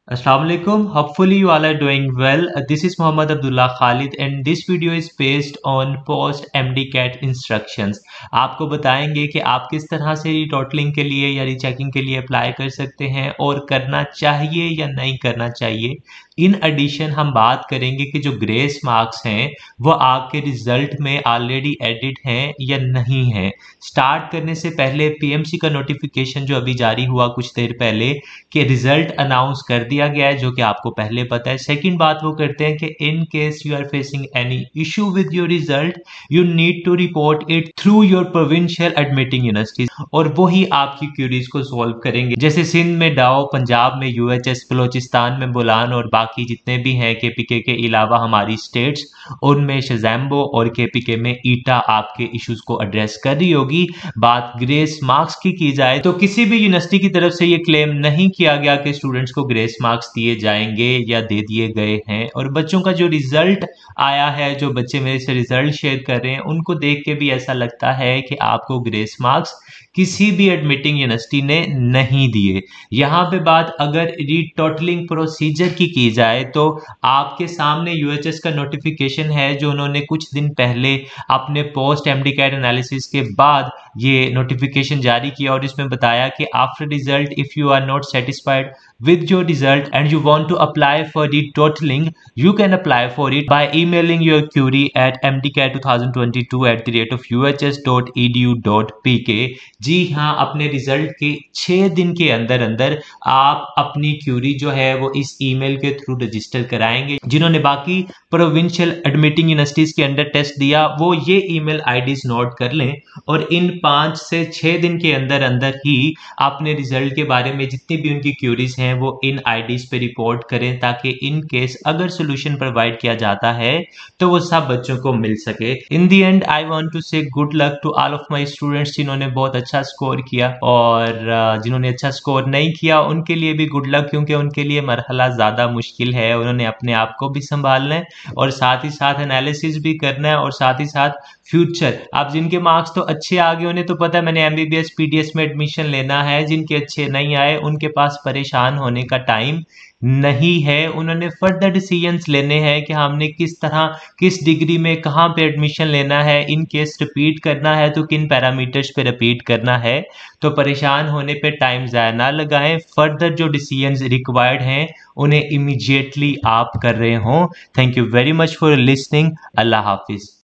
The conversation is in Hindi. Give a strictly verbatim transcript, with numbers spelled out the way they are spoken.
Assalamu alaikum. Hopefully you all are doing well. Uh, This is Muhammad Abdullah Khalid and this video is based on post M D C A T instructions. आपको बताएंगे कि आप किस तरह से रीटोटलिंग के लिए या रीचेकिंग के लिए अप्लाई कर सकते हैं और करना चाहिए या नहीं करना चाहिए। इन एडिशन हम बात करेंगे कि जो ग्रेस मार्क्स हैं वो आपके रिजल्ट में ऑलरेडी एडिट हैं या नहीं हैं। स्टार्ट करने से पहले पीएमसी का नोटिफिकेशन जो अभी जारी हुआ कुछ देर पहले कि रिजल्ट अनाउंस कर दिया गया है, जो कि आपको पहले पता है। सेकंड बात वो करते हैं कि in case you are facing any issue with your result you need to report it through your provincial admitting universities, और वो ही आपकी क्यूरीज को सॉल्व करेंगे। जैसे सिंध में डाओ, पंजाब में यूएचएस, बलोचिस्तान में बोलान और बाकी जितने भी हैं केपीके के अलावा हमारी स्टेट्स, उनमें शजैम्बो और केपीके में ईटा आपके इश्यूज को एड्रेस कर रही होगी। बात ग्रेस मार्क्स की की जाए तो किसी भी यूनिवर्सिटी की तरफ से ये क्लेम नहीं किया गया कि स्टूडेंट्स को ग्रेस मार्क्स दिए जाएंगे या दे दिए गए हैं। और बच्चों का जो रिजल्ट आया है, जो बच्चे मेरे से रिजल्ट शेयर कर रहे हैं, उनको देख के भी ऐसा लगता है कि आपको ग्रेस मार्क्स किसी भी एडमिटिंग यूनिवर्सिटी ने नहीं दिए। यहाँ पे बात अगर रीटोटलिंग प्रोसीजर की की जाए तो आपके सामने यूएचएस का नोटिफिकेशन है जो उन्होंने कुछ दिन पहले अपने पोस्ट एमडीकैट एनालिसिस के बाद ये नोटिफिकेशन जारी किया, और इसमें बताया कि after result if you are not satisfied with your result and you want to apply for retotaling, you can apply for it by emailing your query at m d c a t twenty twenty-two at the rate of u h s dot e d u dot p k। जी हाँ, अपने रिजल्ट के छः दिन के अंदर अंदर आप अपनी क्यूरी जो है वो इस ईमेल के थ्रू रजिस्टर कराएंगे। जिन्होंने बाकी प्रोविंशियल एडमिटिंग यूनिवर्सिटीज के अंडर टेस्ट दिया वो ये ईमेल आईडीज नोट कर लें, और इन पाँच से छः दिन के अंदर अंदर ही अपने रिजल्ट के बारे में जितनी भी उनकी क्यूरीज हैं वो इन आईडीज पे रिपोर्ट करें, ताकि इन केस अगर सोल्यूशन प्रोवाइड किया जाता है तो वो सब बच्चों को मिल सके। In the end I want to say good luck to all of my students जिन्होंने बहुत अच्छा स्कोर किया, और जिन्होंने अच्छा स्कोर नहीं किया उनके लिए भी गुड लक, क्योंकि उनके लिए मरहला ज़्यादा मुश्किल है। उन्होंने अपने आप को भी संभालना है और साथ ही साथ एनालिसिस भी करना है, और साथ ही साथ फ्यूचर। आप जिनके मार्क्स तो अच्छे आ गए उन्हें तो पता है मैंने एमबीबीएस पीडीएस में एडमिशन लेना है, जिनके अच्छे नहीं आए उनके पास परेशान होने का टाइम नहीं है। उन्होंने फर्दर डिसीजंस लेने हैं कि हमने किस तरह किस डिग्री में कहाँ पे एडमिशन लेना है, इन केस रिपीट करना है तो किन पैरामीटर्स पे रिपीट करना है। तो परेशान होने पे टाइम ज़ाया ना लगाएं, फर्दर जो डिसीजंस रिक्वायर्ड हैं उन्हें इमीडिएटली आप कर रहे हों। Thank you very much for listening. अल्लाह हाफिज़।